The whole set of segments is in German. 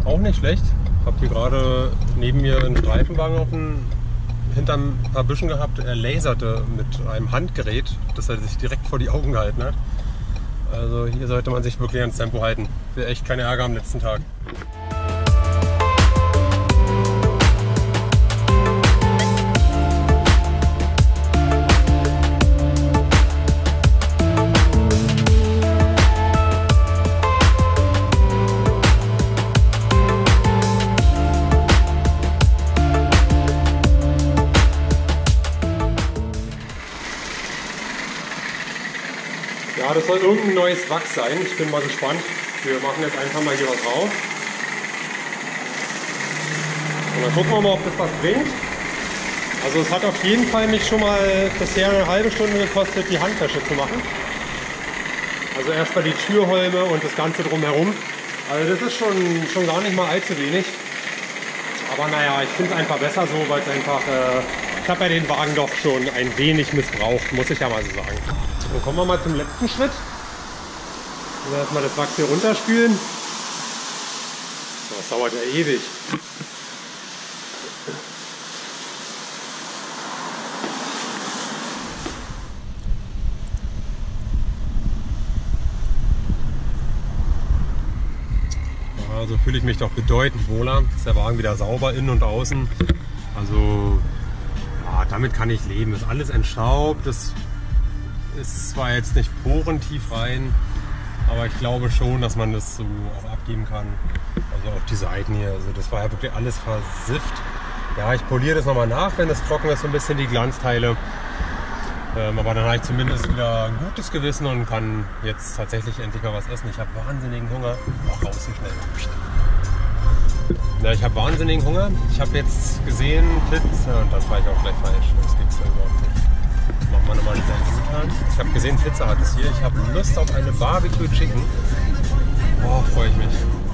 Auch nicht schlecht. Hab hier gerade neben mir einen Streifenwagen hinterm paar Büschen gehabt. Er laserte mit einem Handgerät, das er sich direkt vor die Augen gehalten hat. Also hier sollte man sich wirklich ans Tempo halten. Will echt keine Ärger am letzten Tag. Ja, das soll irgendein neues Wachs sein. Ich bin mal gespannt. Wir machen jetzt einfach mal hier was drauf. Und dann gucken wir mal, ob das was bringt. Also es hat auf jeden Fall mich schon mal bisher eine halbe Stunde gekostet, die Handtasche zu machen. Also erstmal die Türholme und das Ganze drumherum. Also das ist schon gar nicht mal allzu wenig. Aber naja, ich finde es einfach besser so, weil es einfach... ich habe ja den Wagen doch schon ein wenig missbraucht, muss ich ja mal so sagen. Dann kommen wir mal zum letzten Schritt. Also erstmal das Wachs hier runterspülen. Das dauert ja ewig. Also fühle ich mich doch bedeutend wohler. Ist der Wagen wieder sauber innen und außen. Also ja, damit kann ich leben. Ist alles entstaubt. Das ist zwar jetzt nicht porentief rein, aber ich glaube schon, dass man das so auch abgeben kann. Also auch die Seiten hier. Also das war ja wirklich alles versifft. Ja, ich poliere das nochmal nach, wenn es trocken ist, so ein bisschen die Glanzteile. Aber dann habe ich zumindest wieder ein gutes Gewissen und kann jetzt tatsächlich endlich mal was essen. Ich habe wahnsinnigen Hunger. Auch raus hier schnell. Ja, ich habe wahnsinnigen Hunger. Ich habe jetzt gesehen Pizza und das war ich auch gleich falsch. Das gibt's ja überhaupt nicht. Machen wir nochmal die Seite an. Ich habe gesehen, Pizza hat es hier. Ich habe Lust auf eine Barbecue Chicken. Oh, freue ich mich.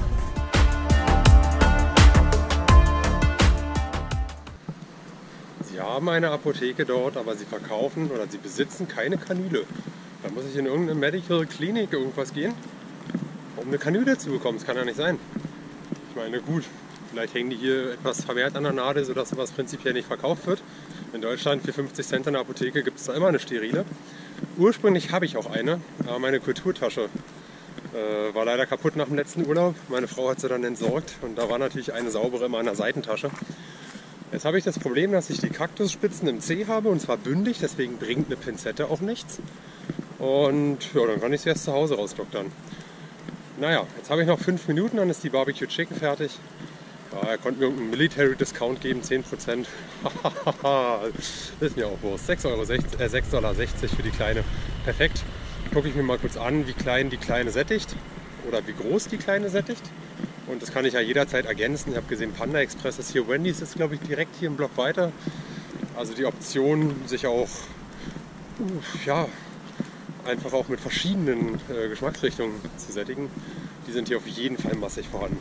Sie haben eine Apotheke dort, aber sie verkaufen oder sie besitzen keine Kanüle. Da muss ich in irgendeine Medical Klinik irgendwas gehen, um eine Kanüle zu bekommen. Das kann ja nicht sein. Ich meine, gut, vielleicht hängen die hier etwas vermehrt an der Nadel, sodass sowas prinzipiell nicht verkauft wird. In Deutschland für 50 Cent in der Apotheke gibt es da immer eine sterile. Ursprünglich habe ich auch eine, aber meine Kulturtasche war leider kaputt nach dem letzten Urlaub. Meine Frau hat sie dann entsorgt und da war natürlich eine saubere immer in der Seitentasche. Jetzt habe ich das Problem, dass ich die Kaktusspitzen im Zeh habe und zwar bündig, deswegen bringt eine Pinzette auch nichts. Und ja, dann kann ich sie erst zu Hause rausdoktern. Naja, jetzt habe ich noch 5 Minuten, dann ist die Barbecue Chicken fertig. Ja, er konnte mir irgendeinen Military Discount geben, 10%. Das ist mir auch Wurst. 6,60 Dollar für die kleine. Perfekt. Gucke ich mir mal kurz an, wie klein die kleine sättigt oder wie groß die kleine sättigt. Und das kann ich ja jederzeit ergänzen. Ich habe gesehen, Panda Express ist hier. Wendy's ist, glaube ich, direkt hier im Block weiter. Also die Option, sich auch ja, einfach auch mit verschiedenen Geschmacksrichtungen zu sättigen, die sind hier auf jeden Fall massig vorhanden.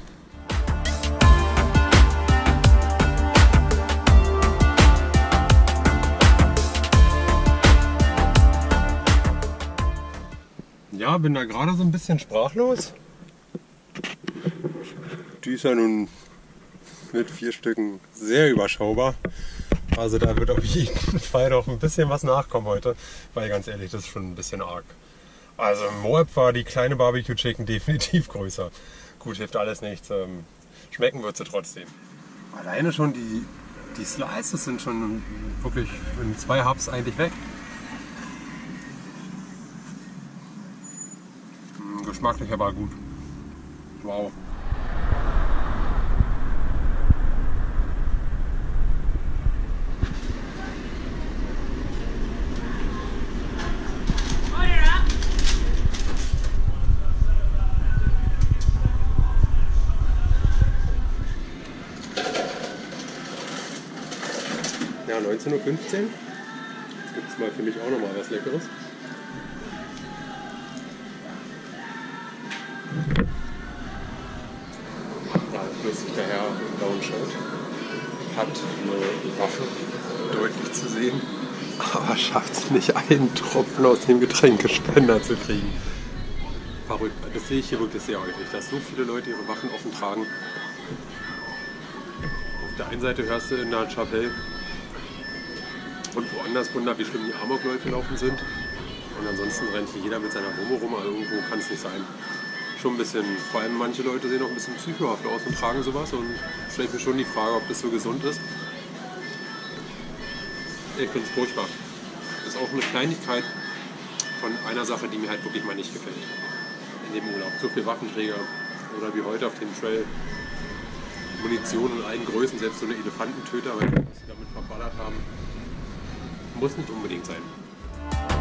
Ja, bin da gerade so ein bisschen sprachlos. Die ist ja nun mit 4 Stücken sehr überschaubar. Also da wird auf jeden Fall noch ein bisschen was nachkommen heute. Weil ganz ehrlich, das ist schon ein bisschen arg. Also im Moab war die kleine Barbecue Chicken definitiv größer. Gut, hilft alles nichts. Schmecken wird sie trotzdem. Alleine schon die Slices sind schon wirklich in 2 Hubs eigentlich weg. Geschmacklich aber gut. Wow. Ja, 19:15 Uhr. Jetzt gibt es mal für mich auch noch mal was Leckeres. Da plötzlich der Herr im blauen Shirt hat eine Waffe deutlich zu sehen, aber schafft es nicht, einen Tropfen aus dem Getränkespender zu kriegen. Verrückt. Das sehe ich hier wirklich sehr häufig, dass so viele Leute ihre Waffen offen tragen. Auf der einen Seite hörst du in der Chapelle und woanders Wunder, wie schlimm die Amokläufe laufen sind. Und ansonsten rennt hier jeder mit seiner Wumme rum, also irgendwo kann es nicht sein. Schon ein bisschen, vor allem manche Leute sehen auch ein bisschen psychohaft aus und tragen sowas und stellt mir schon die Frage, ob das so gesund ist. Ich finde es furchtbar. Das ist auch eine Kleinigkeit von einer Sache, die mir halt wirklich mal nicht gefällt. In dem Urlaub. So viel Waffenträger oder wie heute auf dem Trail. Munition in allen Größen, selbst so eine Elefantentöter, weil was sie damit verballert haben, muss nicht unbedingt sein.